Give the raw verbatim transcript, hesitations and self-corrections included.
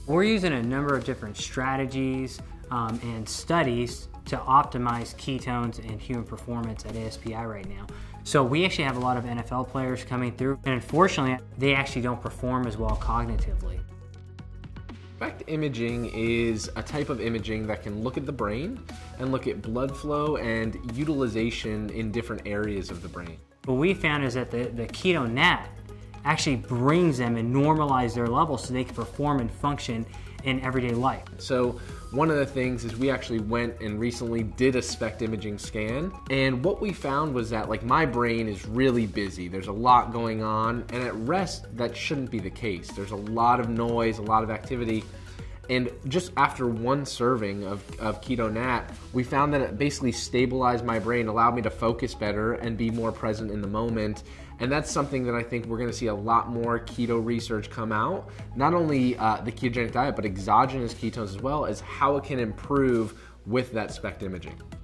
We're using a number of different strategies um, and studies to optimize ketones and human performance at A S P I right now. So we actually have a lot of N F L players coming through, and unfortunately, they actually don't perform as well cognitively. SPECT imaging is a type of imaging that can look at the brain and look at blood flow and utilization in different areas of the brain. What we found is that the, the keto nat actually brings them and normalize their levels so they can perform and function in everyday life. So one of the things is we actually went and recently did a SPECT imaging scan, and what we found was that like my brain is really busy. There's a lot going on, and at rest that shouldn't be the case. There's a lot of noise, a lot of activity, and just after one serving of, of Keto Nat, we found that it basically stabilized my brain, allowed me to focus better and be more present in the moment. And that's something that I think we're gonna see a lot more keto research come out. Not only uh, the ketogenic diet, but exogenous ketones as well, as how it can improve with that SPECT imaging.